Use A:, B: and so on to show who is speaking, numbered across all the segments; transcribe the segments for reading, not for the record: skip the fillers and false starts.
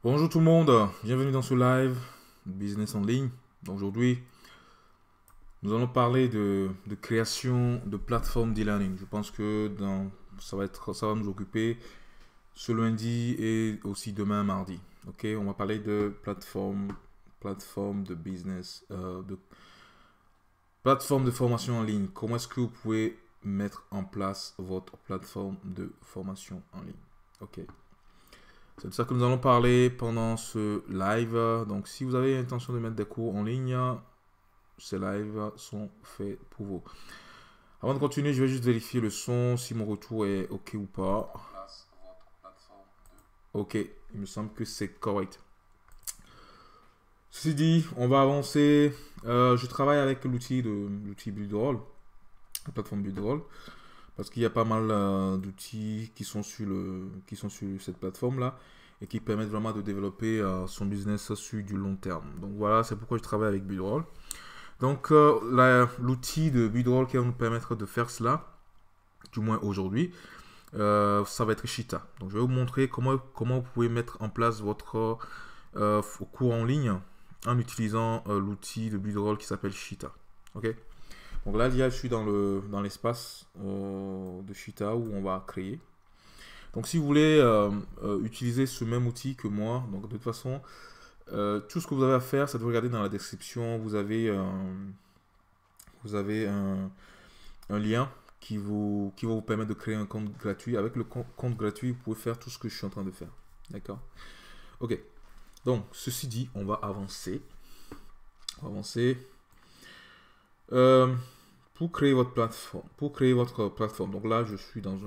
A: Bonjour tout le monde, bienvenue dans ce live business en ligne. Aujourd'hui, nous allons parler de création de plateformes d'e-learning. Je pense que ça va nous occuper ce lundi et aussi demain mardi. Ok, on va parler de plateforme de business, plateforme de formation en ligne. Comment est-ce que vous pouvez mettre en place votre plateforme de formation en ligne? Ok. C'est de ça que nous allons parler pendant ce live. Donc, si vous avez l'intention de mettre des cours en ligne, ces lives sont faits pour vous. Avant de continuer, je vais juste vérifier le son, si mon retour est OK ou pas. OK, il me semble que c'est correct. Ceci dit, on va avancer. Je travaille avec l'outil Buildroll, la plateforme Buildroll, parce qu'il y a pas mal d'outils qui sont sur cette plateforme-là et qui permettent vraiment de développer son business sur du long terme. Donc voilà, c'est pourquoi je travaille avec Buildroll. Donc l'outil de Buildroll qui va nous permettre de faire cela, du moins aujourd'hui, ça va être Shita. Donc je vais vous montrer comment vous pouvez mettre en place votre cours en ligne en utilisant l'outil de Buildroll qui s'appelle Shita. Ok. Donc là, je suis dans l'espace de Shita où on va créer. Donc si vous voulez utiliser ce même outil que moi, donc de toute façon, tout ce que vous avez à faire, c'est de regarder dans la description. Vous avez un lien qui va vous permettre de créer un compte gratuit. Avec le compte gratuit, vous pouvez faire tout ce que je suis en train de faire. D'accord? Ok. Donc, ceci dit, on va avancer. Pour créer votre plateforme, donc là, je suis dans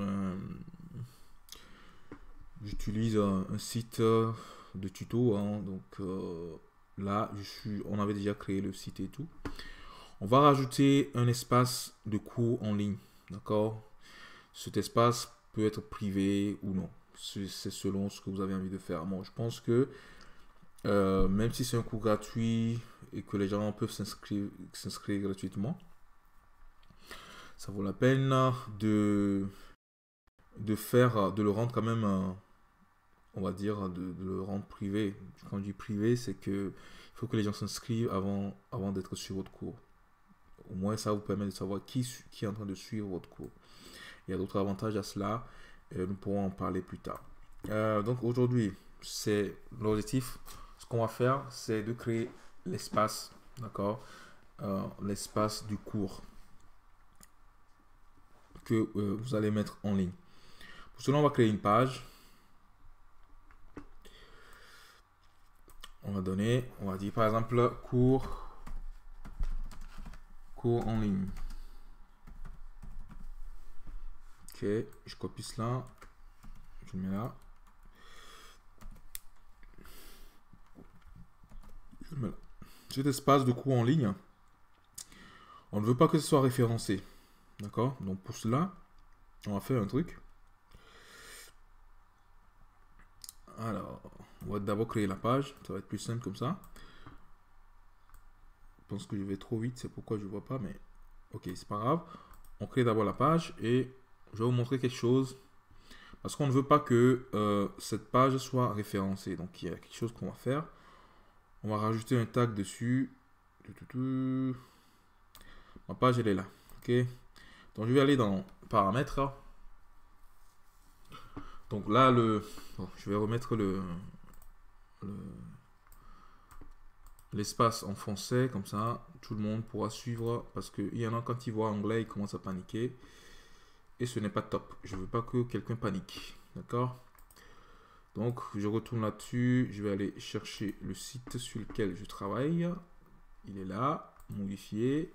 A: j'utilise un site de tuto, hein, donc là, on avait déjà créé le site et tout. On va rajouter un espace de cours en ligne, d'accord? Cet espace peut être privé ou non. C'est selon ce que vous avez envie de faire. Moi, je pense que même si c'est un cours gratuit et que les gens peuvent s'inscrire gratuitement, ça vaut la peine de le rendre quand même, on va dire, de le rendre privé. Quand je dis privé, c'est que il faut que les gens s'inscrivent avant d'être sur votre cours. Au moins, ça vous permet de savoir qui est en train de suivre votre cours. Il y a d'autres avantages à cela. Nous pourrons en parler plus tard. Donc aujourd'hui, c'est l'objectif. Ce qu'on va faire, c'est de créer l'espace, d'accord, l'espace du cours que vous allez mettre en ligne. Pour cela, on va créer une page. On va dire par exemple cours en ligne. Ok, je copie cela, je le mets là. Cet espace de cours en ligne, on ne veut pas que ce soit référencé. D'accord? Donc pour cela, on va faire un truc. Alors, on va d'abord créer la page. Ça va être plus simple comme ça. Je pense que je vais trop vite, c'est pourquoi je ne vois pas, mais ok, c'est pas grave. On crée d'abord la page et je vais vous montrer quelque chose. Parce qu'on ne veut pas que cette page soit référencée. Donc il y a quelque chose qu'on va faire. On va rajouter un tag dessus. Ma page, elle est là. Ok. Donc je vais aller dans paramètres. Donc là, je vais remettre l'espace en français, comme ça, tout le monde pourra suivre. Parce qu'il y en a, quand ils voient anglais, ils commencent à paniquer. Et ce n'est pas top. Je ne veux pas que quelqu'un panique. D'accord? Donc, je retourne là-dessus. Je vais aller chercher le site sur lequel je travaille. Il est là, modifié.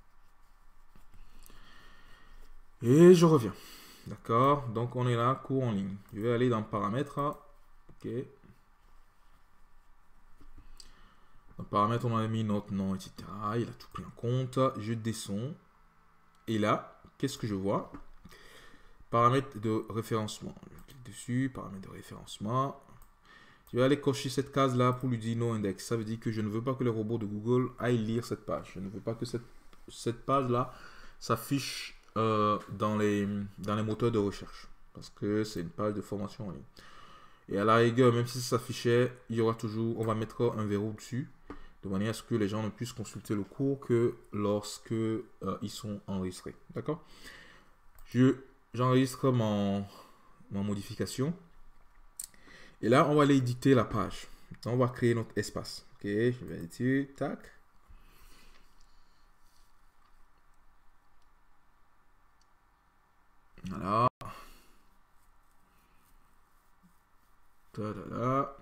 A: Et je reviens. D'accord? Donc, on est là, cours en ligne. Je vais aller dans paramètres. Ok. Dans paramètres, on a mis notre nom, etc. Il a tout pris en compte. Je descends. Et là, qu'est-ce que je vois? Paramètres de référencement. Je clique dessus, paramètres de référencement. Je vais aller cocher cette case-là pour lui dire no index. Ça veut dire que je ne veux pas que les robots de Google aillent lire cette page. Je ne veux pas que cette page-là s'affiche dans les moteurs de recherche. Parce que c'est une page de formation en ligne. Et à la rigueur, même si ça s'affichait, il y aura toujours, on va mettre un verrou dessus, de manière à ce que les gens ne puissent consulter le cours que lorsque ils sont enregistrés. D'accord? J'enregistre ma modification. Et là, on va aller éditer la page. On va créer notre espace. Ok, je vais éditer, tac. Voilà. Ta-da-da.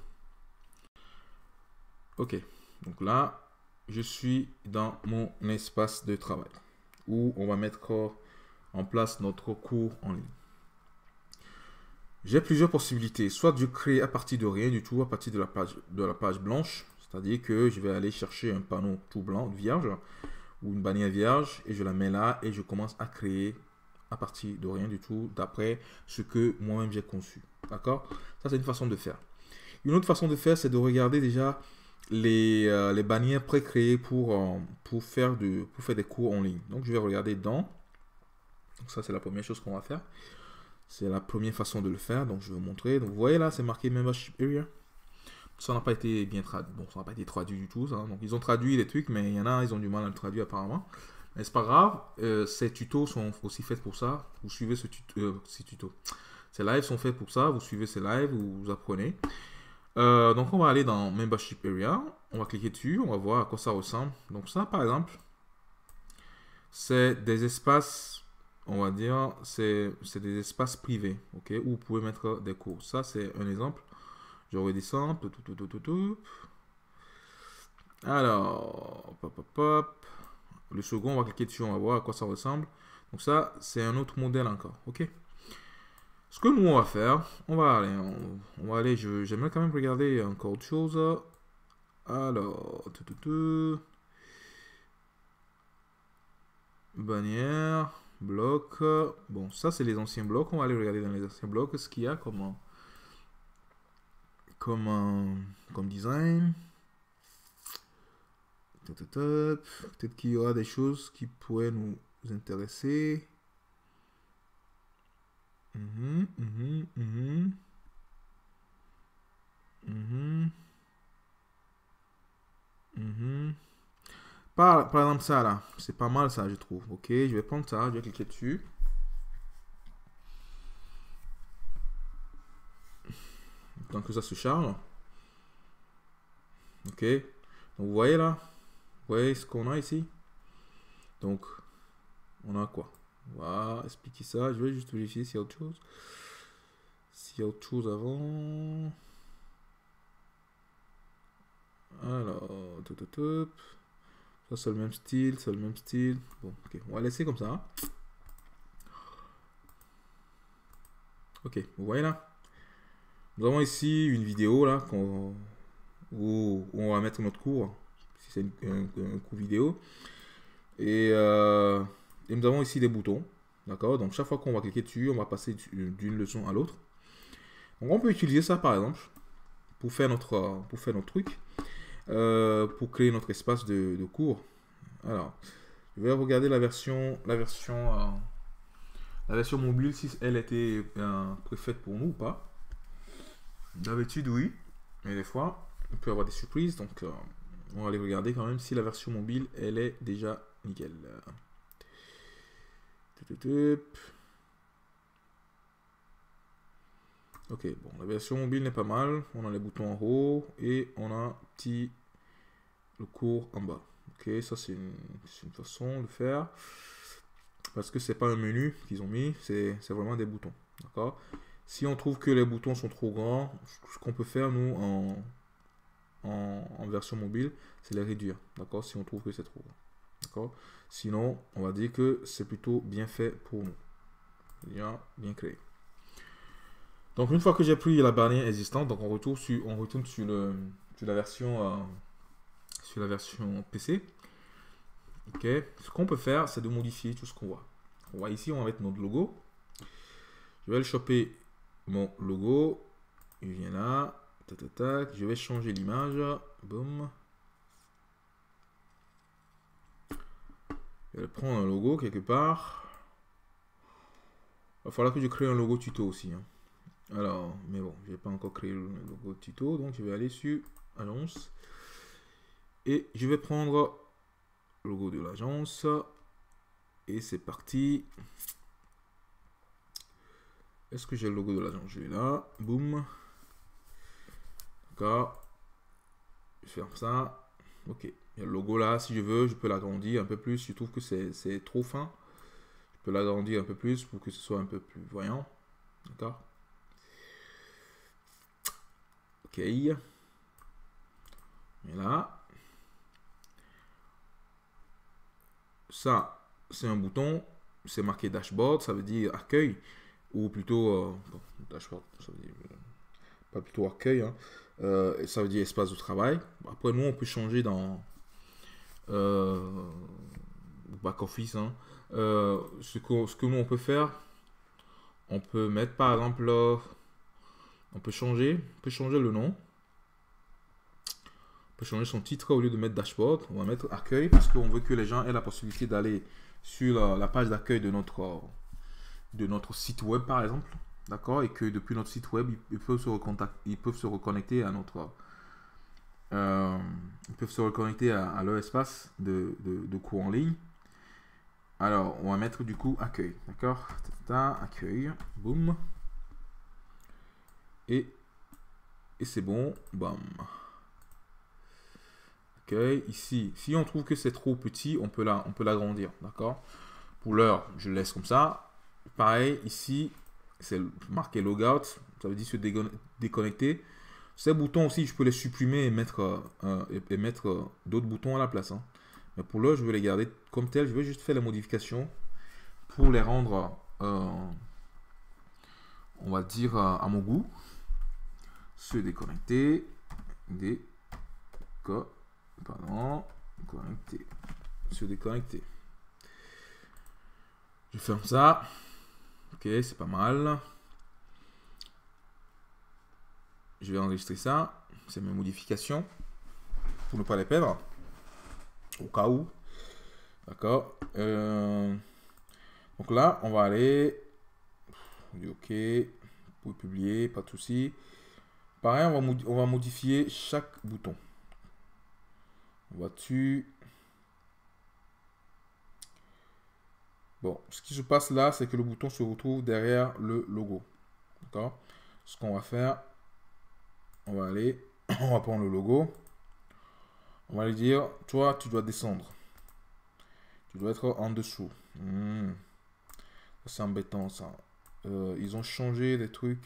A: Ok, donc là, je suis dans mon espace de travail où on va mettre en place notre cours en ligne. J'ai plusieurs possibilités. Soit je crée à partir de rien du tout, à partir de la page blanche, c'est-à-dire que je vais aller chercher un panneau tout blanc, vierge, ou une bannière vierge, et je la mets là, et je commence à créer à partir de rien du tout, d'après ce que moi-même j'ai conçu. D'accord? Ça, c'est une façon de faire. Une autre façon de faire, c'est de regarder déjà les bannières pré-créées pour faire des cours en ligne. Donc, je vais regarder dans. Donc, ça, c'est la première chose qu'on va faire. C'est la première façon de le faire. Donc, je vais vous montrer. Donc, vous voyez là, c'est marqué Membership Area. Ça n'a pas été bien traduit. Bon, ça n'a pas été traduit du tout. Ça. Donc, ils ont traduit les trucs, mais il y en a, ils ont du mal à le traduire apparemment. Mais c'est pas grave. Ces tutos sont aussi faits pour ça. Vous suivez ces tutos. Ces lives sont faits pour ça. Vous suivez ces lives, vous apprenez. Donc on va aller dans Membership Area, on va cliquer dessus, on va voir à quoi ça ressemble. Donc ça par exemple, c'est des espaces, on va dire, c'est des espaces privés, ok, où vous pouvez mettre des cours. Ça c'est un exemple. Je redescends, alors, pop, pop, pop. Le second, on va cliquer dessus, on va voir à quoi ça ressemble. Donc ça, c'est un autre modèle encore, ok. Ce que nous on va faire, on va aller, j'aimerais quand même regarder encore autre chose. Alors, bannière, bloc. Bon, ça c'est les anciens blocs. On va aller regarder dans les anciens blocs ce qu'il y a comme design. Peut-être qu'il y aura des choses qui pourraient nous intéresser. Par exemple ça là, c'est pas mal ça je trouve. Ok, je vais prendre ça, je vais cliquer dessus. Tant que ça se charge. Ok, donc vous voyez là, vous voyez ce qu'on a ici. Donc on a quoi? On va expliquer ça, je vais juste vérifier s'il y a autre chose. S'il y a autre chose avant. Alors, ça c'est le même style, c'est le même style. Bon, ok, on va laisser comme ça. Ok, vous voyez là. Nous avons ici une vidéo là où on va mettre notre cours. Si c'est un cours vidéo. Et nous avons ici des boutons. D'accord? Donc chaque fois qu'on va cliquer dessus, on va passer d'une leçon à l'autre. Donc on peut utiliser ça par exemple pour faire notre truc. Pour créer notre espace de cours. Alors, je vais regarder la version mobile si elle était préfaite pour nous ou pas. D'habitude, oui, mais des fois, on peut avoir des surprises. Donc, on va aller regarder quand même si la version mobile elle est déjà nickel. Ok, bon, la version mobile n'est pas mal. On a les boutons en haut et on a le cours en bas. Ok, ça c'est une façon de faire. Parce que c'est pas un menu qu'ils ont mis, c'est vraiment des boutons. D'accord. Si on trouve que les boutons sont trop grands, ce qu'on peut faire nous en version mobile, c'est les réduire. D'accord. Si on trouve que c'est trop grand. D'accord. Sinon, on va dire que c'est plutôt bien fait pour nous. Bien créé. Donc une fois que j'ai pris la barrière existante, donc on retourne sur la version PC. Ok, ce qu'on peut faire, c'est de modifier tout ce qu'on voit. On voit ici, on va mettre notre logo. Je vais le choper mon logo. Il vient là. Tac, tac, tac. Je vais changer l'image. Boum. Je vais prendre un logo quelque part. Il va falloir que je crée un logo tuto aussi. Hein. Alors, mais bon, j'ai pas encore créé le logo tuto, donc je vais aller sur Agence. Et je vais prendre le logo de l'agence. Et c'est parti. Est-ce que j'ai le logo de l'agence? Je l'ai là. Boum. D'accord. Je vais faire ça. Ok. Il y a le logo là. Si je veux, je peux l'agrandir un peu plus. Je trouve que c'est trop fin. Je peux l'agrandir un peu plus pour que ce soit un peu plus voyant. D'accord. Ok. Et là. Ça, c'est un bouton. C'est marqué dashboard. Ça veut dire accueil. Ou plutôt... bon, dashboard, ça veut dire... pas plutôt accueil. Hein. Ça veut dire espace de travail. Après, nous, on peut changer dans back office. Hein. Ce que nous, on peut faire, on peut mettre par exemple, on peut changer le nom. On peut changer son titre au lieu de mettre dashboard. On va mettre accueil parce qu'on veut que les gens aient la possibilité d'aller sur la page d'accueil de notre site web, par exemple. D'accord. Et que depuis notre site web, ils peuvent se reconnecter à notre ils peuvent se reconnecter à leur espace de cours en ligne. Alors, on va mettre du coup accueil. D'accord. Accueil. Boum. Et c'est bon. Bam. Accueil. Ici, si on trouve que c'est trop petit, on peut l'agrandir. D'accord. Pour l'heure, je le laisse comme ça. Pareil, ici, c'est marqué logout. Ça veut dire se déconnecter. Ces boutons aussi, je peux les supprimer et mettre, d'autres boutons à la place. Hein. Mais pour l'heure, je veux les garder comme tels. Je vais juste faire les modifications pour les rendre, on va dire, à mon goût. Se déconnecter. Connecter. Se déconnecter. Je ferme ça. Ok, c'est pas mal. Je vais enregistrer ça. C'est mes modifications. Pour ne pas les perdre. Au cas où. D'accord. Donc là, on va aller. Ok. Vous pouvez publier, pas de souci. Pareil, on va modifier chaque bouton. On va dessus. Bon, ce qui se passe là, c'est que le bouton se retrouve derrière le logo. D'accord. Ce qu'on va faire, on va aller, on va prendre le logo. On va lui dire, toi, tu dois descendre. Tu dois être en dessous. C'est embêtant ça. Ils ont changé des trucs.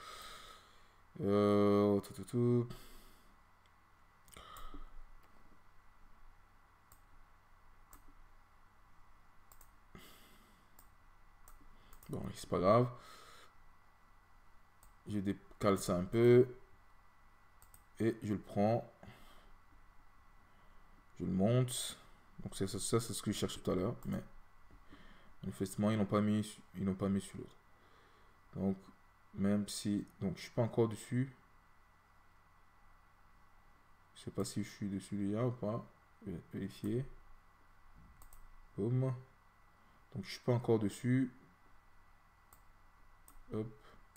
A: Bon, c'est pas grave. Je décale ça un peu. Et je le prends. Je le monte. Donc ça c'est ce que je cherche tout à l'heure. Mais manifestement, ils n'ont pas mis sur l'autre. Donc, même si... Donc, je suis pas encore dessus. Je sais pas si je suis dessus déjà ou pas. Je vais vérifier. Boum. Donc, je suis pas encore dessus. Hop.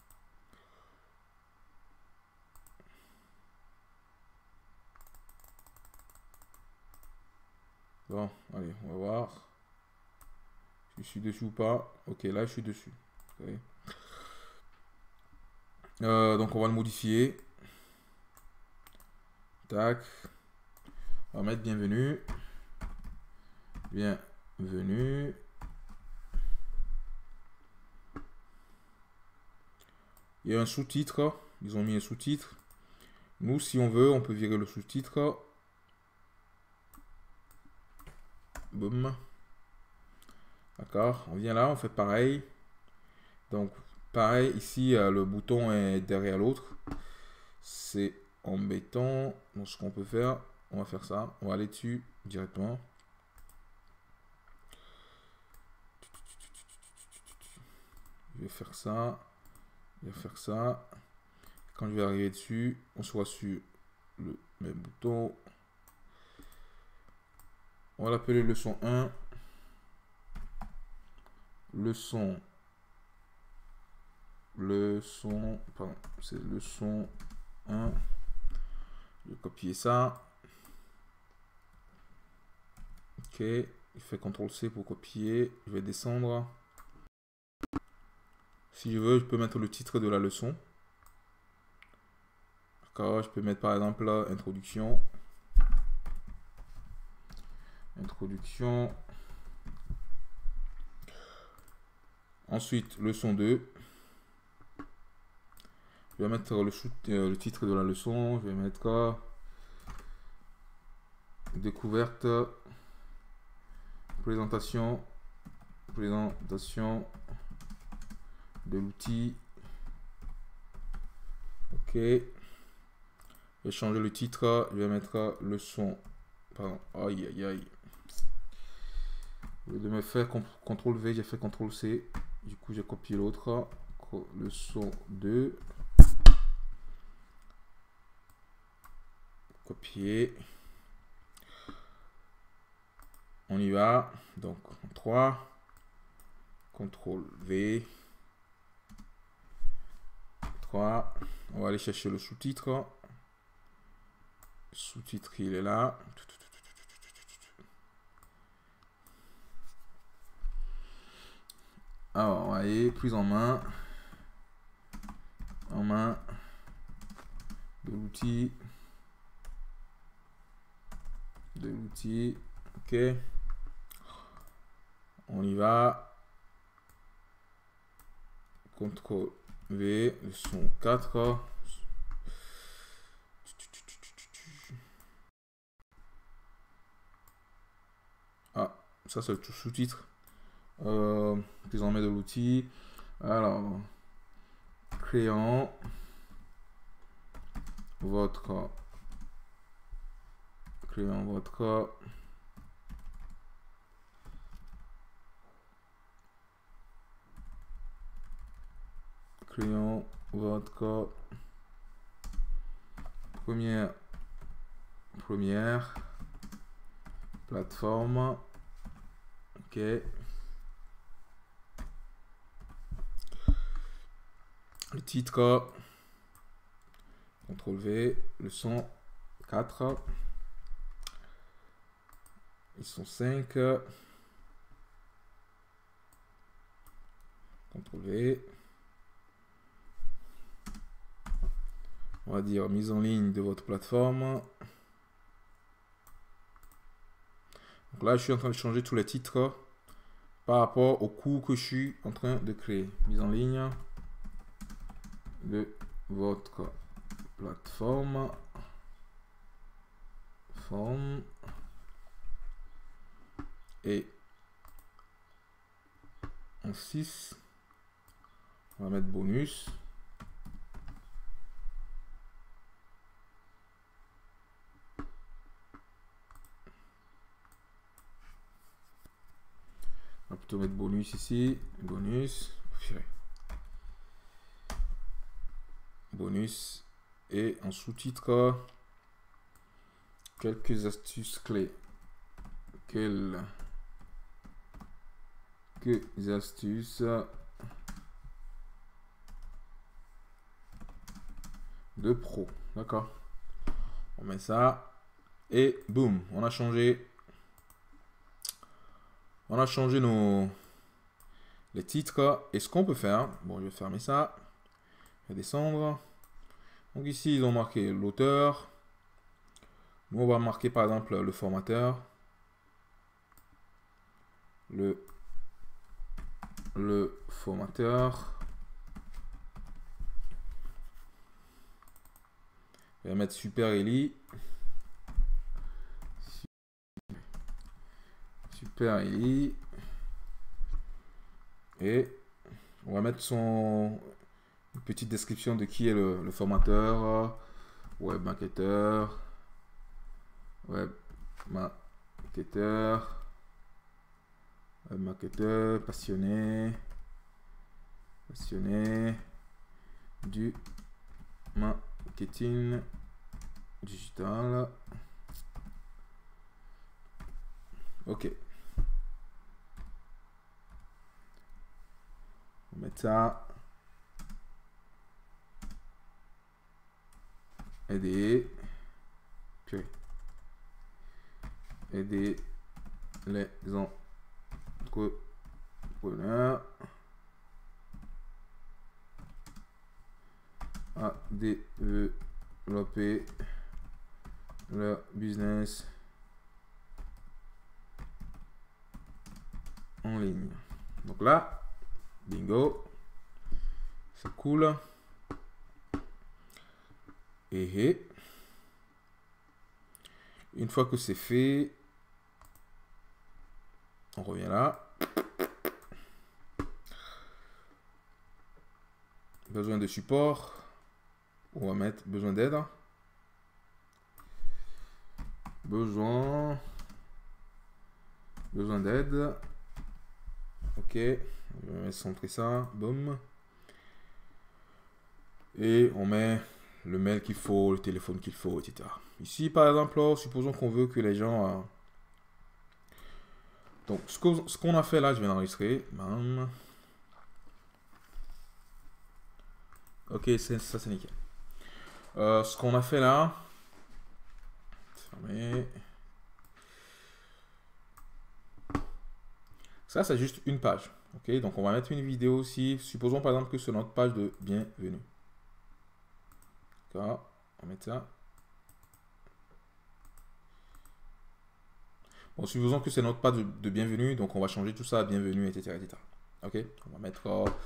A: Bon, allez, on va voir. Si je suis dessus ou pas. Ok, là, je suis dessus. Okay. Donc, on va le modifier. Tac. On va mettre bienvenue. Bienvenue. Il y a un sous-titre. Ils ont mis un sous-titre. Nous, si on veut, on peut virer le sous-titre. Boum. D'accord. On vient là, on fait pareil. Donc, pareil, ici, le bouton est derrière l'autre. C'est embêtant. Donc, ce qu'on peut faire, on va faire ça. On va aller dessus directement. Je vais faire ça. Je vais faire ça. Quand je vais arriver dessus, on sera sur le même bouton. On va l'appeler leçon 1. Leçon leçon, pardon, c'est leçon 1. Je vais copier ça. Ok, je fais CTRL-C pour copier. Je vais descendre. Si je veux, je peux mettre le titre de la leçon. D'accord, je peux mettre par exemple introduction. Introduction. Ensuite, leçon 2. Je vais mettre le titre de la leçon. Je vais mettre découverte, présentation de l'outil. Ok. Je vais changer le titre. Je vais mettre leçon. Pardon. Aïe, aïe, aïe. Au lieu de me faire CTRL V, j'ai fait CTRL C. Du coup, j'ai copié l'autre. Leçon 2. Copier. On y va. Donc, 3. CTRL V. 3. On va aller chercher le sous-titre. Sous-titre, il est là. Alors, on va aller prise en main. En main de l'outil. Ok. On y va. CTRL V. Leçon 4. Ah, ça c'est le sous-titre. Prise en main de l'outil. Alors, créant votre créant votre première plateforme. Ok. Le titre, CTRL V, leçon 4, leçon 5, CTRL V. On va dire mise en ligne de votre plateforme. Donc là, je suis en train de changer tous les titres par rapport au cours que je suis en train de créer. Mise en ligne de votre plateforme. Forme. Et en 6, on va mettre bonus. On va plutôt mettre bonus ici. Bonus. Bonus. Et en sous-titre, quelques astuces clés. Quelques astuces de pro. D'accord. On met ça. Et boum. On a changé les titres. Et ce qu'on peut faire. Bon, je vais fermer ça. Je vais descendre. Donc ici, ils ont marqué l'auteur. Nous, on va marquer par exemple le formateur. Le formateur. Je vais mettre Super Eli. Super Eli. Et on va mettre une petite description de qui est le formateur. Web marketeur. Passionné du marketing digital. Ok. On va mettre ça. aider, aider les entrepreneurs à développer leur business en ligne. Donc là, bingo, c'est cool. Et une fois que c'est fait, on revient là. Besoin de support. On va mettre besoin d'aide. Besoin d'aide. Ok. Je vais centrer ça. Boum. Et on met le mail qu'il faut, le téléphone qu'il faut, etc. Ici, par exemple, supposons qu'on veut que les gens... Donc, ce qu'on a fait là, je vais l'enregistrer. Ok, ça c'est nickel. Ce qu'on a fait là... Fermé. Ça, c'est juste une page. Ok, donc on va mettre une vidéo aussi. Supposons par exemple que c'est notre page de bienvenue. D'accord, on va mettre ça. Bon, supposons que c'est notre page de bienvenue, donc on va changer tout ça à bienvenue, etc. etc. Ok, on va mettre...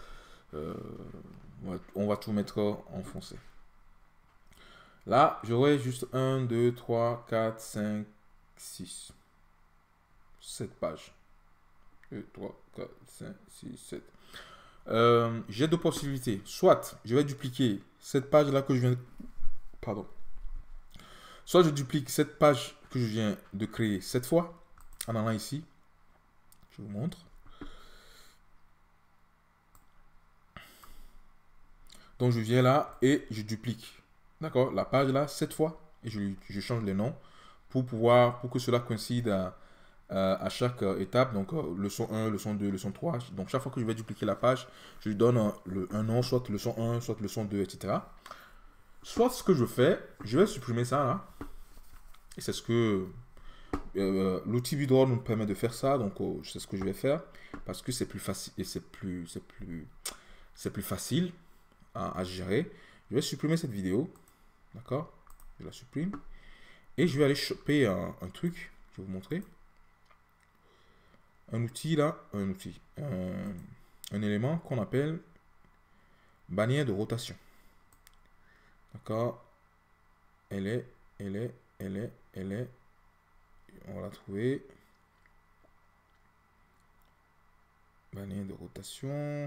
A: on va tout mettre en foncé. Là, j'aurai juste 1, 2, 3, 4, 5, 6. 7 pages. 2, 3, 4, 5, 6, 7. J'ai deux possibilités. Soit je vais dupliquer cette page-là que je viens de... Pardon. Soit je duplique cette page que je viens de créer cette fois, en allant ici. Je vous montre. Donc je viens là et je duplique. D'accord, la page là, cette fois, et je change les noms pour que cela coïncide à chaque étape. Donc leçon 1, leçon 2, leçon 3. Donc chaque fois que je vais dupliquer la page, je lui donne un nom, soit leçon 1, soit leçon 2, etc. Soit ce que je fais, je vais supprimer ça là. Et c'est ce que l'outil Vidroid nous permet de faire ça. Donc c'est ce que je vais faire parce que c'est plus facile et c'est plus facile à gérer. Je vais supprimer cette vidéo. D'accord? Je la supprime. Et je vais aller choper un truc. Je vais vous montrer. Un outil là. Un élément qu'on appelle bannière de rotation. D'accord? Elle est. On va la trouver. Bannière de rotation.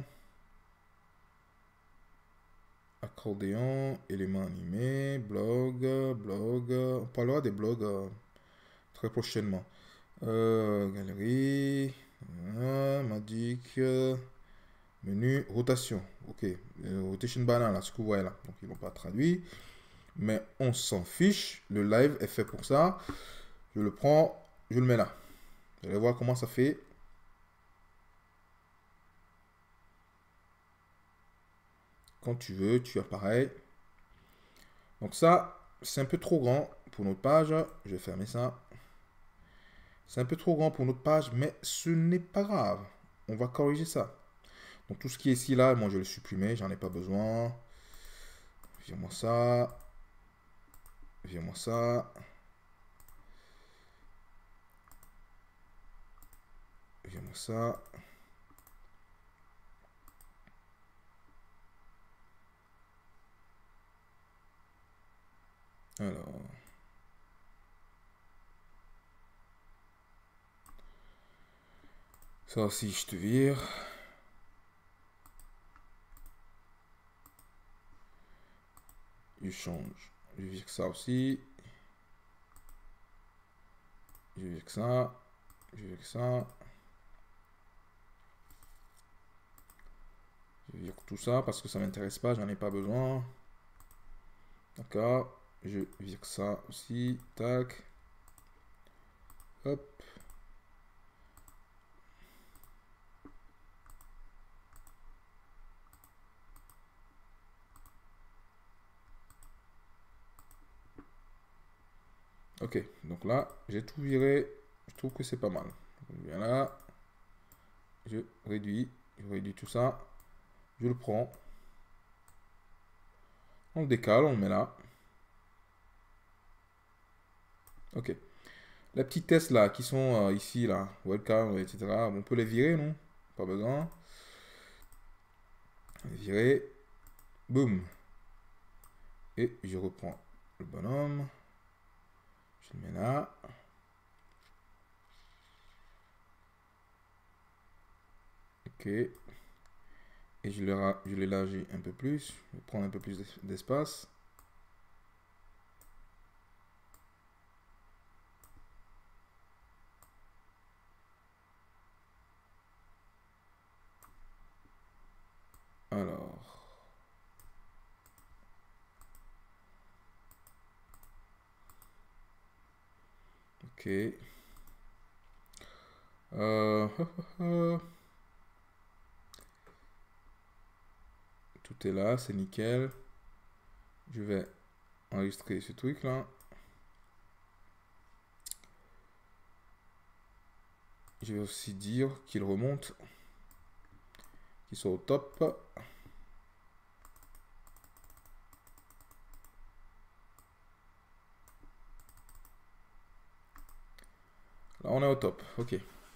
A: Accordéon, éléments animés, blog. On parlera des blogs très prochainement. Galerie, Magic, menu, rotation. Ok, rotation banner là, ce que vous voyez là. Donc ils n'ont pas traduit, mais on s'en fiche. Le live est fait pour ça. Je le prends, je le mets là. Vous allez voir comment ça fait. Quand tu veux, tu as pareil. Donc ça, c'est un peu trop grand pour notre page. Je vais fermer ça. C'est un peu trop grand pour notre page, mais ce n'est pas grave. On va corriger ça. Donc tout ce qui est ici, là, moi je vais le supprimer, j'en ai pas besoin. Viens-moi ça. Viens-moi ça. Viens-moi ça. Alors. Ça aussi, je te vire. Je change. Je vire ça aussi. Je vire ça. Je vire ça. Je vire tout ça parce que ça m'intéresse pas, j'en ai pas besoin. D'accord. Je vire ça aussi. Tac. Hop. Ok, donc là, j'ai tout viré. Je trouve que c'est pas mal. Je viens là, je réduis tout ça. Je le prends. On le décale, on le met là. Ok. Les petits tests là qui sont ici, là, welcome, etc. On peut les virer, non? Pas besoin. Virer. Boum. Et je reprends le bonhomme. Je le mets là. Ok. Et je l'élargis un peu plus. Je vais prendre un peu plus d'espace. Alors. Ok. Euh, Tout est là, c'est nickel. Je vais enregistrer ce truc là. Je vais aussi dire qu'il remonte, qu'il soit au top. Là, on est au top. Ok.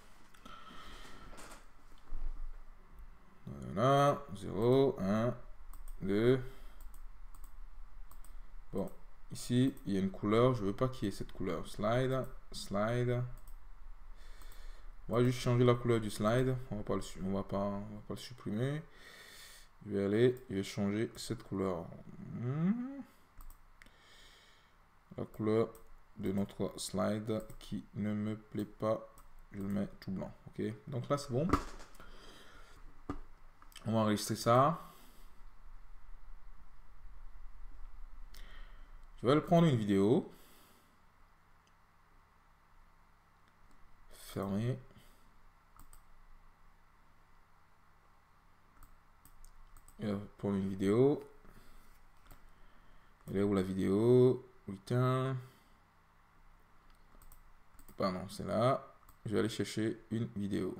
A: Voilà. 0, 1, 2. Bon. Ici, il y a une couleur. Je veux pas qu'il y ait cette couleur. Slide. Slide. On va juste changer la couleur du slide. On va pas le supprimer. Je vais changer cette couleur. La couleur de notre slide qui ne me plaît pas. Je le mets tout blanc. Ok. Donc là, c'est bon. On va enregistrer ça. Je vais le prendre une vidéo. Fermer. Prendre une vidéo. Elle est où la vidéo? Putain. Pardon, c'est là. Je vais aller chercher une vidéo.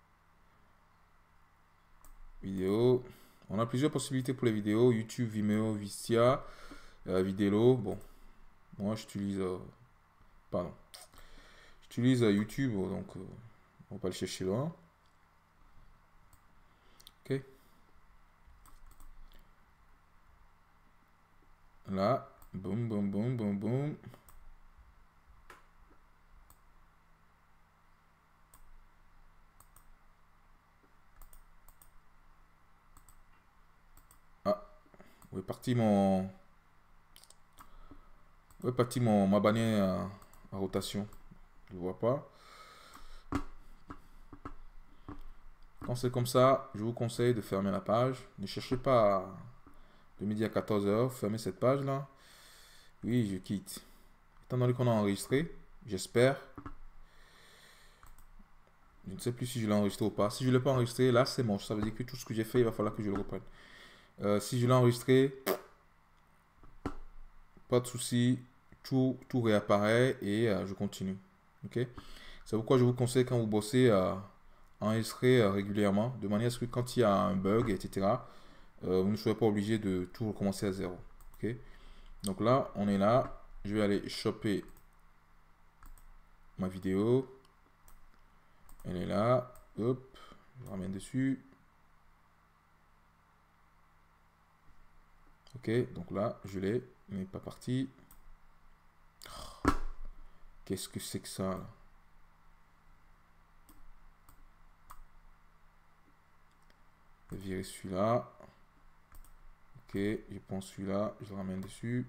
A: Vidéo. On a plusieurs possibilités pour les vidéos. YouTube, Vimeo, Vistia, Vidéo. Bon, moi j'utilise... pardon. J'utilise YouTube, donc on va pas le chercher loin. Ok. Là. Boum, boum, boum, boum, boum. Ah. Où est parti mon... Où est parti ma bannière à rotation? Je ne vois pas. Quand c'est comme ça, je vous conseille de fermer la page. Ne cherchez pas de midi à 14h. Fermez cette page-là. Oui, je quitte. Étant donné qu'on a enregistré, j'espère. Je ne sais plus si je l'ai enregistré ou pas. Si je ne l'ai pas enregistré, là, c'est bon. Ça veut dire que tout ce que j'ai fait, il va falloir que je le reprenne. Si je l'ai enregistré, pas de souci. Tout réapparaît et je continue. Ok? C'est pourquoi je vous conseille quand vous bossez à enregistrer régulièrement, de manière à ce que quand il y a un bug, etc., vous ne soyez pas obligé de tout recommencer à zéro. Ok? Donc là, on est là. Je vais aller choper ma vidéo. Elle est là. Hop. Je ramène dessus. Ok. Donc là, je l'ai. Il n'est pas parti. Oh, qu'est-ce que c'est que ça là? Je vais virer celui-là. Ok. Je prends celui-là. Je le ramène dessus.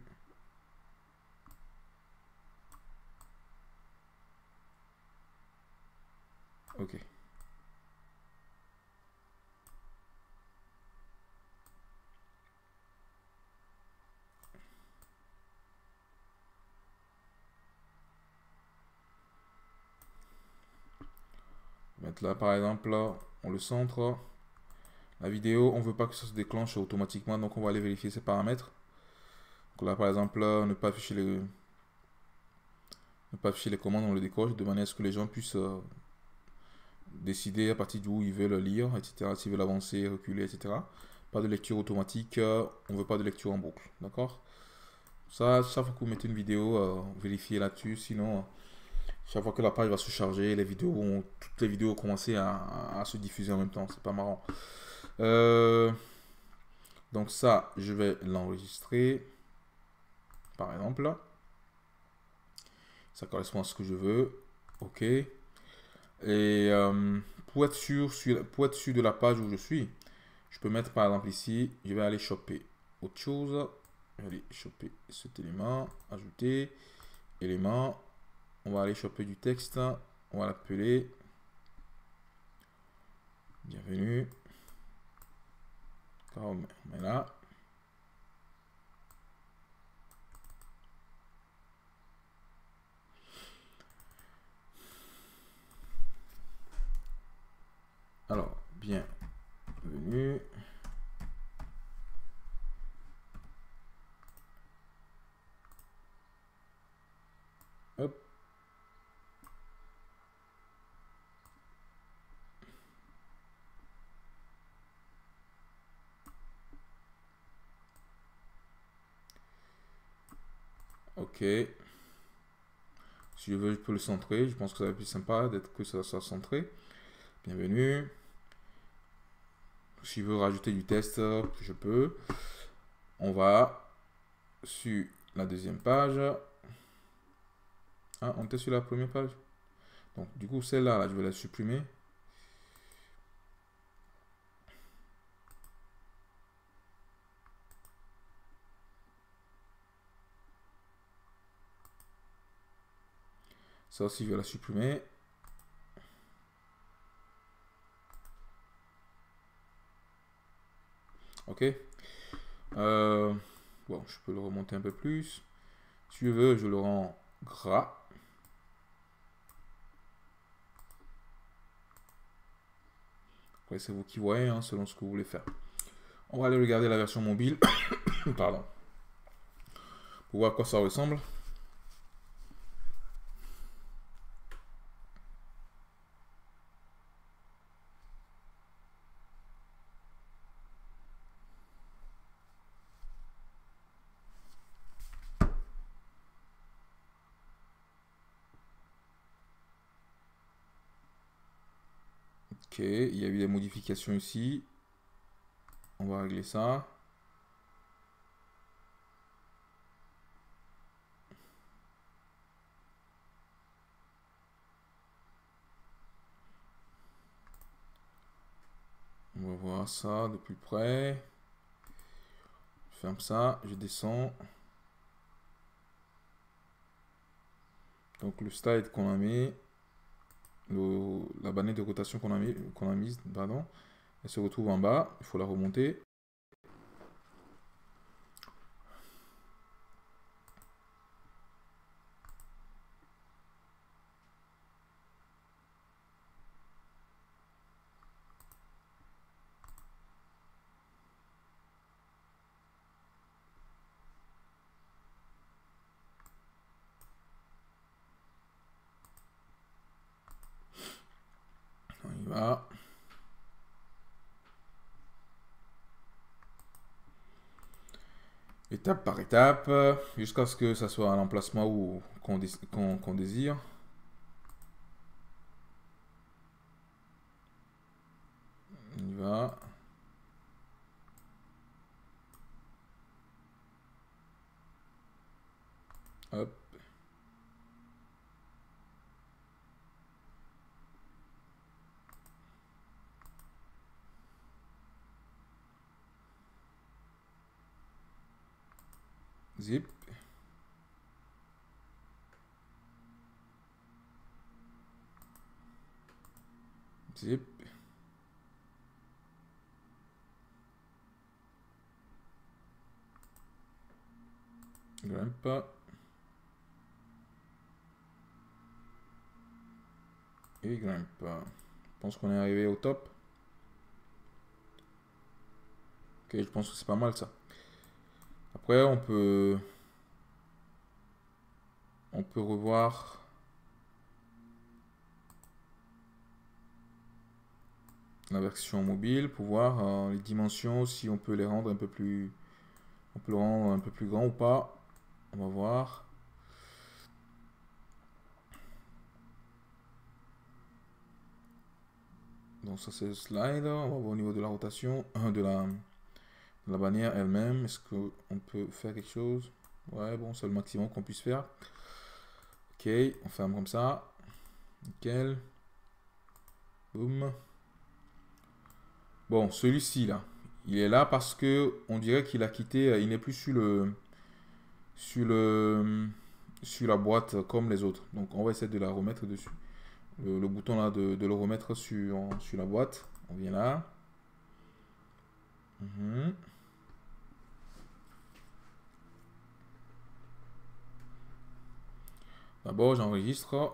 A: Ok. Mettre là par exemple, on le centre. La vidéo, on veut pas que ça se déclenche automatiquement, donc on va aller vérifier ces paramètres. Donc là par exemple, ne pas afficher Ne pas afficher les commandes, on le décoche de manière à ce que les gens puissent décider à partir d'où ils veulent lire, etc. S'ils veulent avancer, reculer, etc. Pas de lecture automatique, on ne veut pas de lecture en boucle, d'accord? Ça, chaque fois que vous mettez une vidéo, vérifiez là-dessus, sinon, chaque fois que la page va se charger, toutes les vidéos vont commencer à se diffuser en même temps, c'est pas marrant. Donc ça, je vais l'enregistrer, par exemple. Ça correspond à ce que je veux. OK. Et pour être sûr de la page où je suis, je peux mettre par exemple ici, je vais aller choper autre chose. Je vais aller choper cet élément, ajouter, élément. On va aller choper du texte. On va l'appeler bienvenue. On met là. Alors, bienvenue. Hop. OK. Si je veux, je peux le centrer. Je pense que ça va être plus sympa d'être que ça soit centré. Bienvenue. Si je veux rajouter du test, je peux. On va sur la deuxième page. Ah, on était sur la première page. Donc, du coup, celle-là, là, je vais la supprimer. Ça aussi, je vais la supprimer. OK. Bon, je peux le remonter un peu plus. Si je veux, je le rends gras. Après, c'est vous qui voyez, hein, selon ce que vous voulez faire. On va aller regarder la version mobile. Pardon. Pour voir à quoi ça ressemble. OK, il y a eu des modifications ici. On va régler ça. On va voir ça de plus près. Je ferme ça, je descends. Donc le slide qu'on a mis, la bannière de rotation qu'on a mise, pardon, elle se retrouve en bas. Il faut la remonter. On y va. Étape par étape, jusqu'à ce que ça soit à l'emplacement qu'on désire. On y va. Hop. Zip. Zip. Grimpe. Et grimpe. Je pense qu'on est arrivé au top. Ok, je pense que c'est pas mal ça. Après, on peut on peut revoir la version mobile pour voir les dimensions, si on peut les rendre un peu plus, on peut le rendre un peu plus grand ou pas. On va voir. Donc ça c'est le slide. On va voir au niveau de la rotation, de la bannière elle-même. Est-ce qu'on peut faire quelque chose? Ouais, bon, c'est le maximum qu'on puisse faire. Ok, on ferme comme ça. Nickel. Boum. Bon, celui-ci là, il est là parce que on dirait qu'il a quitté, il n'est plus sur la boîte comme les autres. Donc on va essayer de la remettre dessus. Le bouton là de le remettre sur la boîte. On vient là. D'abord j'enregistre.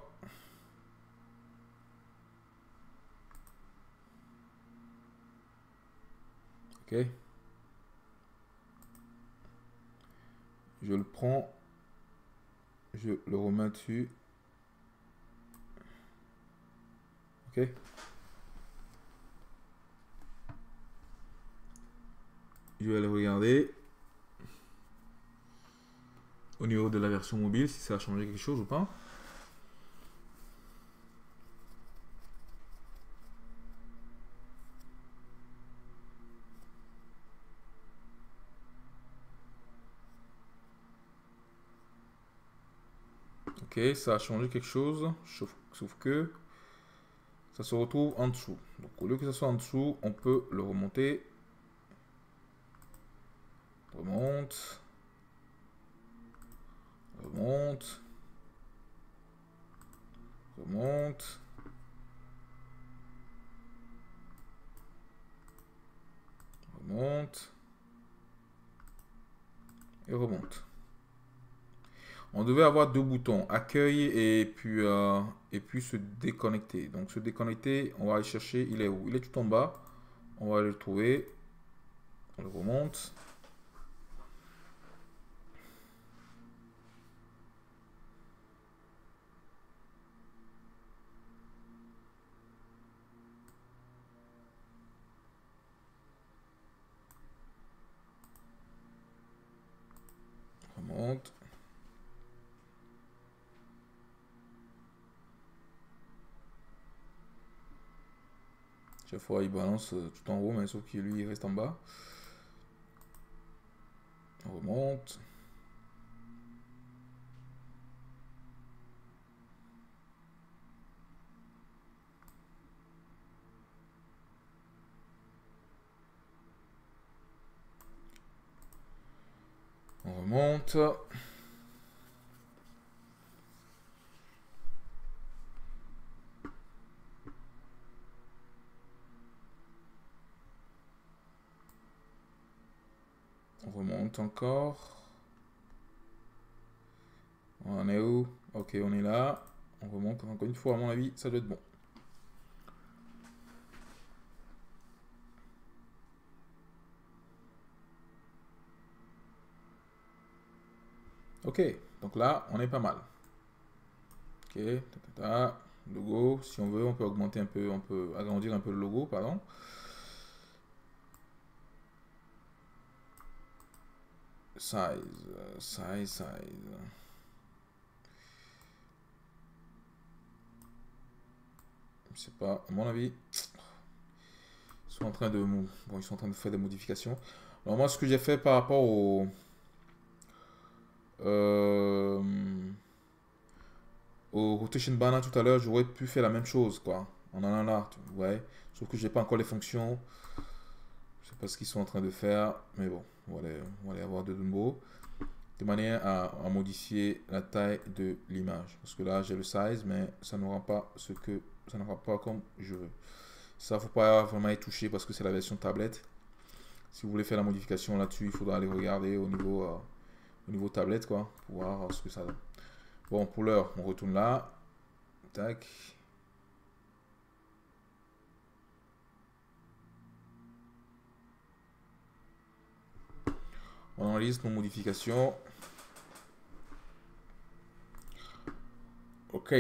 A: Ok. Je le prends. Je le remets dessus. Ok. Je vais aller regarder au niveau de la version mobile si ça a changé quelque chose ou pas. Ok, ça a changé quelque chose, sauf que ça se retrouve en dessous. Donc au lieu que ça soit en dessous, on peut le remonter. Remonte. Remonte. Remonte. Remonte. Et remonte. On devait avoir deux boutons, accueil et puis se déconnecter. Donc se déconnecter, on va aller chercher, il est où? Il est tout en bas. On va aller le trouver. On le remonte. Remonte. Chaque fois, il balance tout en haut, mais sauf que lui, il reste en bas. On remonte. On remonte. On remonte encore. On est où? Ok, on est là. On remonte encore une fois, à mon avis, ça doit être bon. Ok, donc là, on est pas mal. Ok, logo, si on veut, on peut augmenter un peu, on peut agrandir un peu le logo, pardon. Size. Je sais pas, à mon avis, ils sont en train de, bon, ils sont en train de faire des modifications. Alors moi, ce que j'ai fait par rapport euh, au rotation banner tout à l'heure, j'aurais pu faire la même chose, quoi. On en a là, ouais. Sauf que j'ai pas encore les fonctions. Je sais pas ce qu'ils sont en train de faire, mais bon, on va aller avoir de nouveau. De manière à modifier la taille de l'image. Parce que là, j'ai le size, mais ça n'aura pas ça n'aura pas comme je veux. Ça, faut pas vraiment y toucher parce que c'est la version tablette. Si vous voulez faire la modification là-dessus, il faudra aller regarder au niveau tablette, quoi, pour voir ce que ça donne. Bon, pour l'heure, on retourne là. Tac. On enregistre nos modifications. Ok.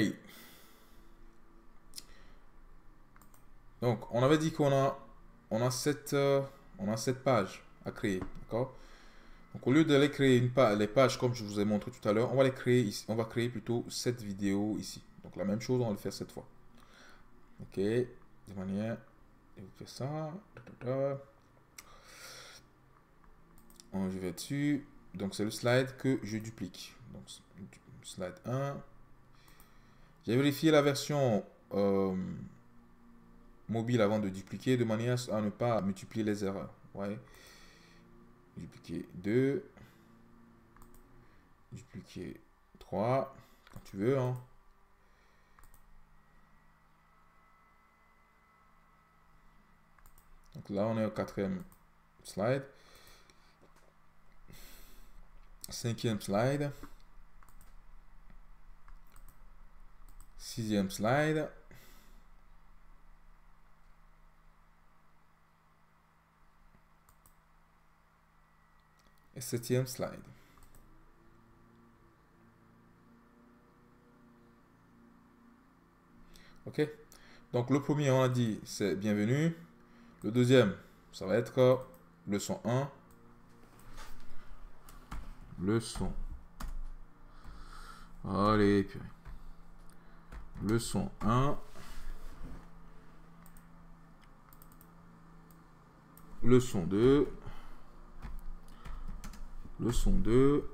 A: Donc, on avait dit on a sept pages à créer, d'accord? Donc, au lieu d'aller créer les pages comme je vous ai montré tout à l'heure, on va les créer ici. On va créer plutôt cette vidéo ici. Donc, la même chose, on va le faire cette fois. Ok, de manière, je vais faire ça. Je vais dessus. Donc, c'est le slide que je duplique. Donc, slide 1. J'ai vérifié la version mobile avant de dupliquer de manière à ne pas multiplier les erreurs. Ouais. Dupliquer 2. Dupliquer 3. Quand tu veux. Hein. Donc là, on est au 4e slide. 5e slide. 6e slide. Et 7e slide. Ok. Donc le premier, on a dit, c'est bienvenue. Le deuxième, ça va être leçon 1. Leçon. Allez, purée. Leçon 1. Leçon 2. Leçon 2.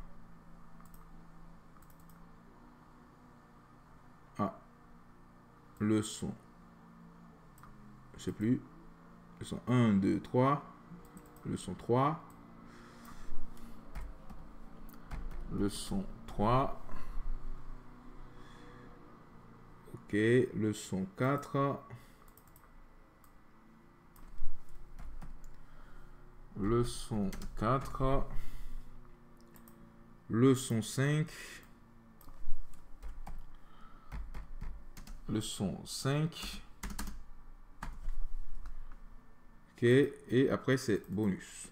A: Ah. Leçon. Je sais plus. Leçon 1, 2, 3. Leçon 3. Leçon 3. Ok. Leçon 4. Leçon 4. Leçon 5. Leçon 5. Ok. Et après, c'est bonus.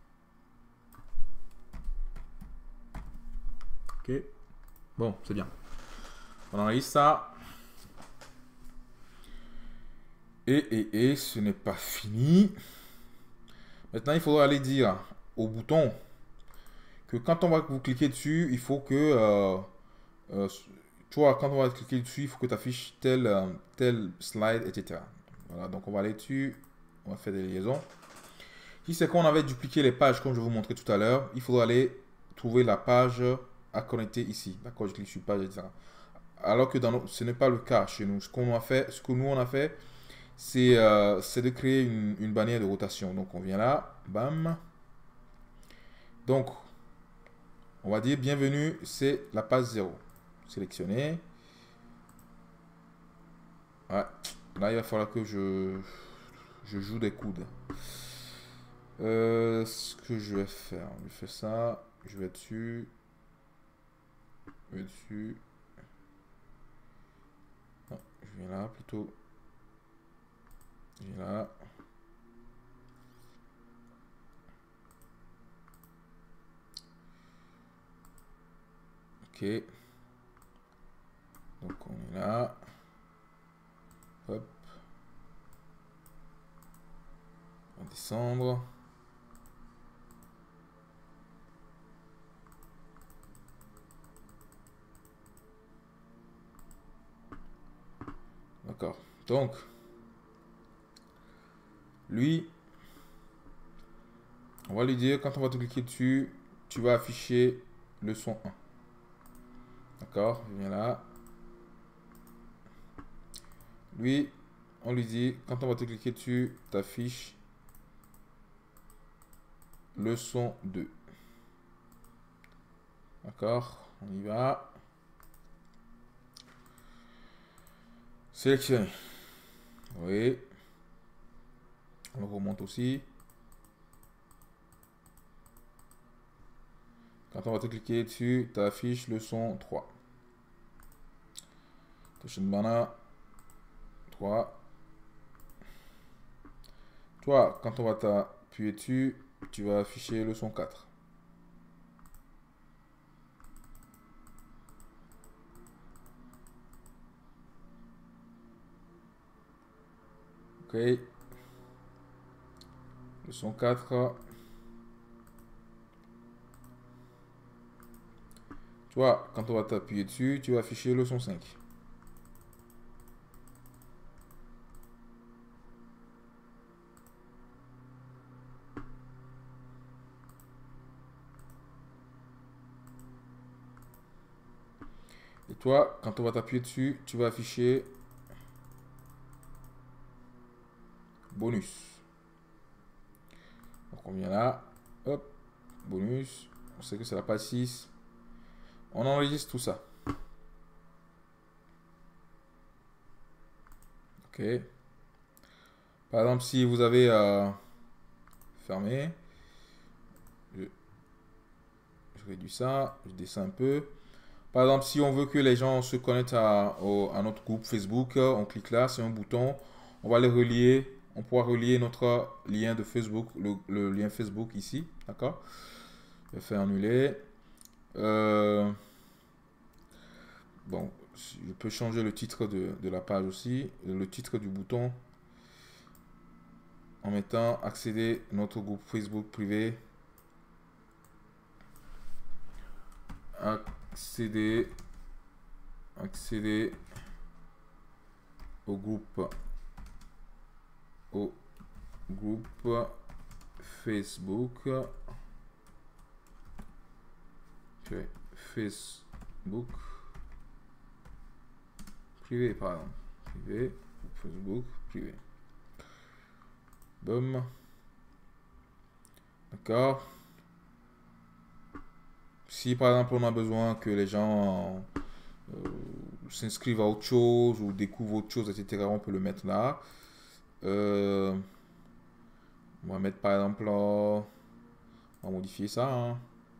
A: Ok. Bon, c'est bien. On enregistre ça. Et ce n'est pas fini. Maintenant, il faudra aller dire au bouton que quand on va vous cliquer dessus, il faut que... tu vois, quand on va cliquer dessus, il faut que tu affiches tel slide, etc. Voilà, donc on va aller dessus. On va faire des liaisons. Si c'est qu'on avait dupliqué les pages comme je vous montrais tout à l'heure, il faudra aller trouver la page à connecter ici. D'accord, je clique sur page, etc. Alors que ce n'est pas le cas chez nous. Ce que nous on a fait, c'est de créer une bannière de rotation. Donc on vient là, bam. Donc, on va dire bienvenue, c'est la page 0. Sélectionner. Ouais. Là, il va falloir que je joue des coudes. Ce que je vais faire, je fais ça, je vais dessus. Je vais dessus. Non, je viens là plutôt. Je viens là. Ok. Donc on est là. Hop. On va descendre. D'accord. Donc, lui, on va lui dire, quand on va te cliquer dessus, tu vas afficher leçon 1. D'accord. Je viens là. Lui, on lui dit, quand on va te cliquer dessus, tu affiches leçon 2. D'accord. On y va. Sélectionner. Oui. On le remonte aussi. Quand on va te cliquer dessus, tu affiches leçon 3. Touche banner 3. Toi, quand on va t'appuyer dessus, tu vas afficher leçon 4. Ok. Leçon 4. Tu vois, quand on va t'appuyer dessus, tu vas afficher leçon 5. Et toi, quand on va t'appuyer dessus, tu vas afficher bonus. Donc on vient là, hop, bonus. On sait que c'est la page 6. On enregistre tout ça. Ok. Par exemple, si vous avez fermé, je réduis ça, je descends un peu. Par exemple, si on veut que les gens se connectent à notre groupe Facebook, on clique là, c'est un bouton. On va les relier. On pourra relier notre lien de Facebook, le lien Facebook ici. D'accord? Je vais faire annuler. Bon, je peux changer le titre de la page aussi. Le titre du bouton. En mettant accéder à notre groupe Facebook privé. Accéder au groupe Facebook. Okay. Facebook privé, pardon. Privé, Facebook privé. Boom. D'accord. Si par exemple on a besoin que les gens s'inscrivent à autre chose ou découvrent autre chose, etc., on peut le mettre là. On va mettre par exemple là, on va modifier ça. Hein.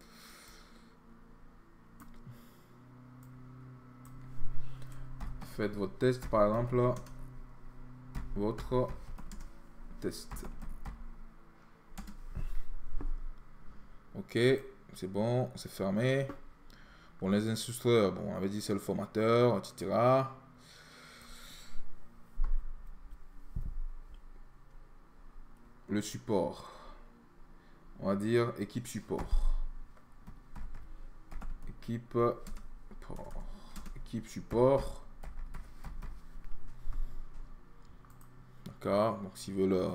A: Faites votre test, par exemple, votre test. Ok, c'est bon, c'est fermé. Bon, les instructeurs, bon, on avait dit c'est le formateur, etc. Le support. On va dire équipe support. Équipe support. D'accord, donc s'il veut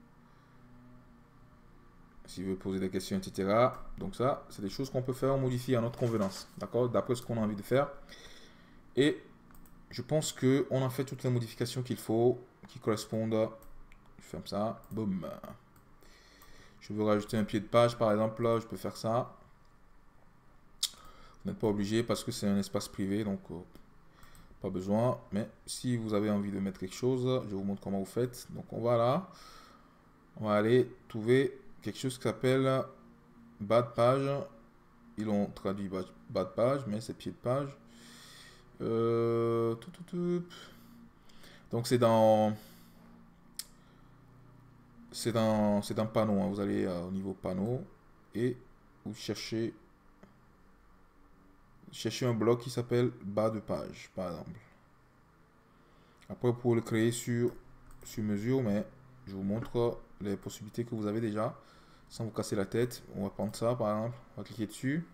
A: poser des questions, etc. Donc ça, c'est des choses qu'on peut faire, modifier à notre convenance. D'accord, d'après ce qu'on a envie de faire. Et je pense qu'on a fait toutes les modifications qu'il faut, qui correspondent. Je ferme ça, boum. Je veux rajouter un pied de page, par exemple, là, je peux faire ça. Vous n'êtes pas obligé parce que c'est un espace privé, donc pas besoin. Mais si vous avez envie de mettre quelque chose, je vous montre comment vous faites. Donc on va là, on va aller trouver quelque chose qui s'appelle bas de page. Ils ont traduit bas de page, mais c'est pied de page. Donc c'est dans panneau. Hein. Vous allez au niveau panneau et vous cherchez un bloc qui s'appelle bas de page, par exemple. Après, pour le créer sur mesure, mais je vous montre les possibilités que vous avez déjà sans vous casser la tête. On va prendre ça, par exemple. On va cliquer dessus.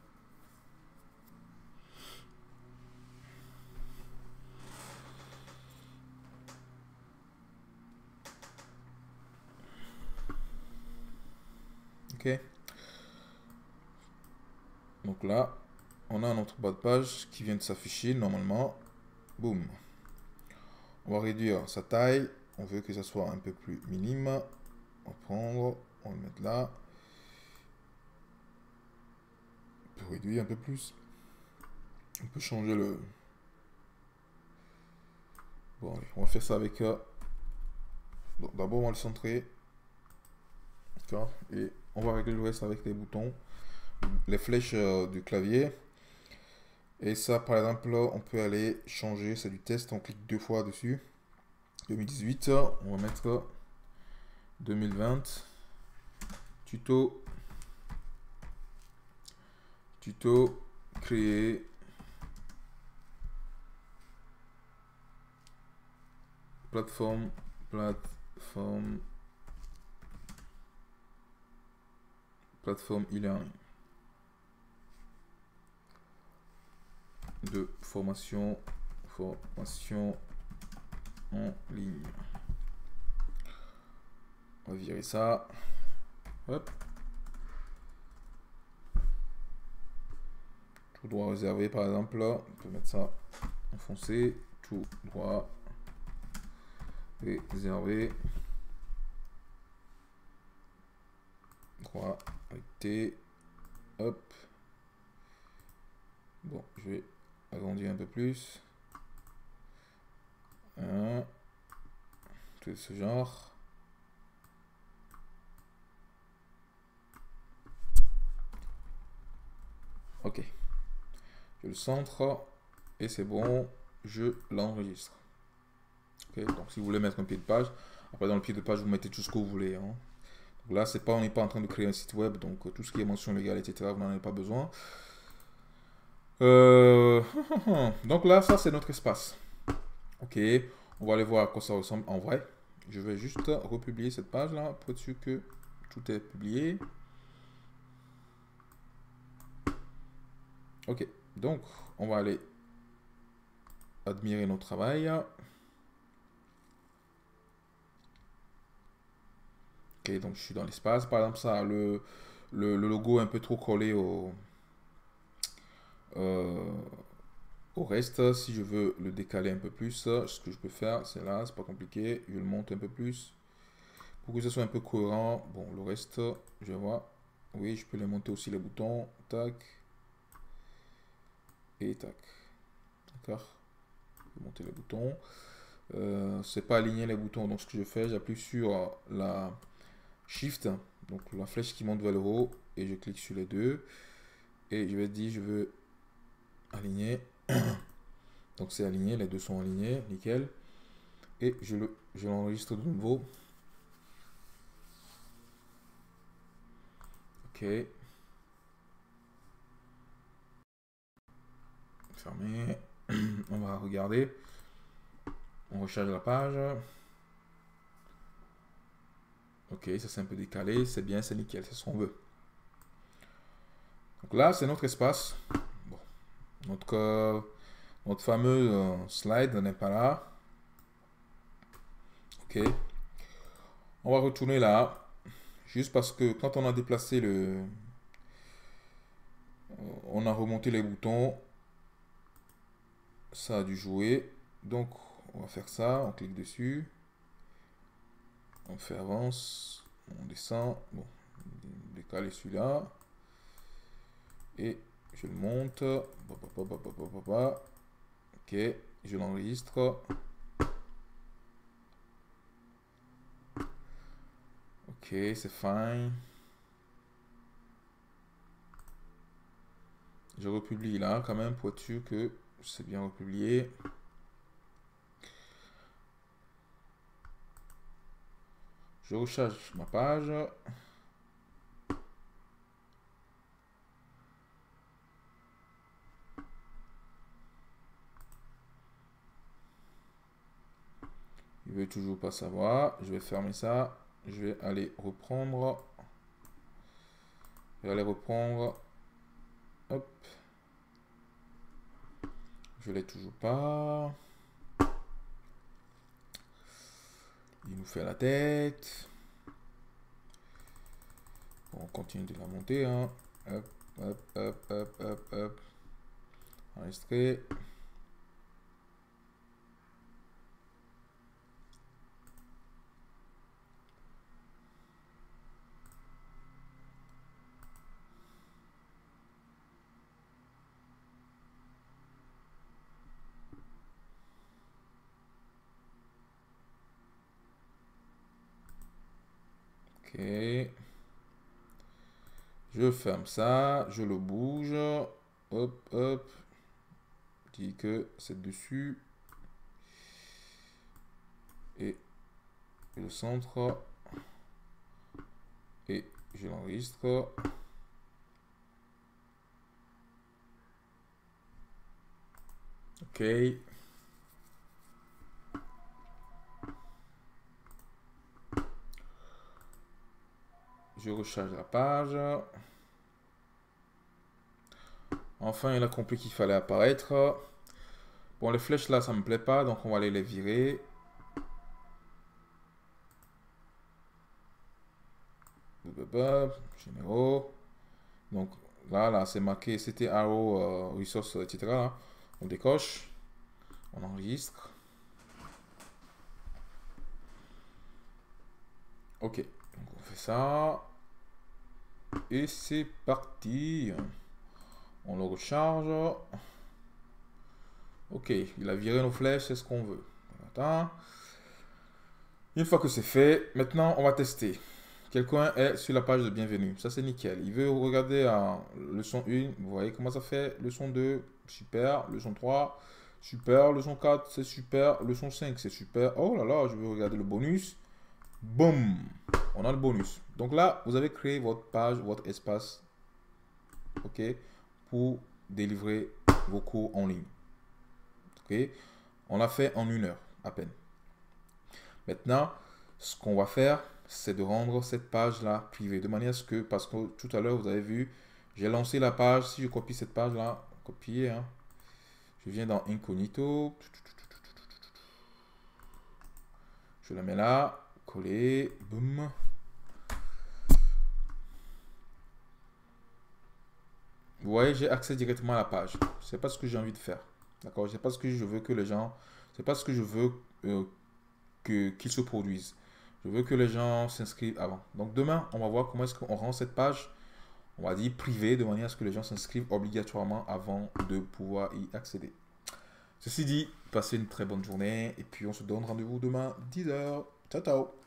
A: Ok. Donc là, on a notre bas de page qui vient de s'afficher normalement. Boum. On va réduire sa taille. On veut que ça soit un peu plus minime. On va prendre, on va le mettre là. On peut réduire un peu plus. On peut changer le... Bon, allez, on va faire ça avec... D'abord, on va le centrer. D'accord. Et on va régler le reste avec les boutons. Les flèches du clavier. Et ça, par exemple, on peut aller changer. C'est du test. On clique 2 fois dessus. 2018. On va mettre 2020. Tuto créer plateforme plateforme e-learning de formation en ligne. On va virer ça. Hop. Tout droit réservé par exemple. On peut mettre ça en foncé. Tout droit réservé. Droit avec T. Hop. Bon, je vais agrandir un peu plus. Tout ce genre. Ok. Je le centre et c'est bon. Je l'enregistre. Ok. Donc si vous voulez mettre un pied de page, après dans le pied de page vous mettez tout ce que vous voulez. Hein. Donc là c'est pas, on n'est pas en train de créer un site web, donc tout ce qui est mention légale, etc. Vous n'en avez pas besoin. Donc là ça c'est notre espace. Ok. On va aller voir à quoi ça ressemble en vrai. Je vais juste republier cette page là pour être sûr que tout est publié. Ok, donc on va aller admirer notre travail. Ok, donc je suis dans l'espace. Par exemple, ça, le logo est un peu trop collé au reste. Si je veux le décaler un peu plus, ce que je peux faire, c'est là, c'est pas compliqué. Je le monte un peu plus pour que ce soit un peu cohérent. Bon, le reste, je vois. Oui, je peux les monter aussi les boutons. Tac. Et tac. D'accord. Je vais monter les boutons. C'est pas aligné les boutons, donc ce que je fais, j'appuie sur la Shift, donc la flèche qui monte vers le haut, et je clique sur les deux et je vais dire je veux aligner. Donc c'est aligné, les deux sont alignés, nickel, et je l'enregistre de nouveau. Ok, fermé. On va regarder, on recharge la page. Ok, ça c'est un peu décalé, c'est bien, c'est nickel, c'est ce qu'on veut. Donc là c'est notre espace. Bon. Notre fameux slide n'est pas là. Ok. On va retourner là. Juste parce que quand on a déplacé on a remonté les boutons, ça a dû jouer. Donc on va faire ça, on clique dessus. On fait avance, on descend. Bon, décaler celui-là. Et je le monte. Ok, je l'enregistre. Ok, c'est fine. Je republie là quand même pour être sûr que c'est bien republié. Je recharge ma page. Il veut toujours pas savoir. Je vais fermer ça. Je vais aller reprendre. Je vais aller reprendre. Hop. Je l'ai toujours pas. Il nous fait la tête. Bon, on continue de la monter. Hein. Hop, hop, hop, hop, hop, hop. Enregistrer. Ok. Je ferme ça. Je le bouge. Hop, hop. Je dis que c'est dessus. Et le centre. Et je l'enregistre. Ok. Je recharge la page. Enfin, il a compris qu'il fallait apparaître. Bon, les flèches là, ça me plaît pas, donc on va aller les virer. Généraux. Donc là, c'est marqué c'était arrow, resource, etc. Là. On décoche. On enregistre. Ok, donc on fait ça. Et c'est parti. On le recharge. Ok, il a viré nos flèches, c'est ce qu'on veut. Attends. Une fois que c'est fait, maintenant on va tester. Quelqu'un est sur la page de bienvenue. Ça c'est nickel. Il veut regarder leçon 1. Vous voyez comment ça fait. Leçon 2, super. Leçon 3, super. Leçon 4, c'est super. Leçon 5, c'est super. Oh là là, je veux regarder le bonus. Boum. On a le bonus. Donc là, vous avez créé votre page, votre espace. Ok. Pour délivrer vos cours en ligne. Ok. On l'a fait en 1 heure à peine. Maintenant, ce qu'on va faire, c'est de rendre cette page-là privée. De manière à ce que, parce que tout à l'heure, vous avez vu, j'ai lancé la page. Si je copie cette page-là, copier, hein, je viens dans Incognito. Je la mets là, coller, boum. Vous voyez, j'ai accès directement à la page. C'est pas ce que j'ai envie de faire. D'accord? C'est pas ce que je veux que les gens... C'est pas ce que je veux qu'ils se produisent. Je veux que les gens s'inscrivent avant. Donc demain, on va voir comment est-ce qu'on rend cette page, on va dire privée, de manière à ce que les gens s'inscrivent obligatoirement avant de pouvoir y accéder. Ceci dit, passez une très bonne journée et puis on se donne rendez-vous demain 10 h. Ciao, ciao.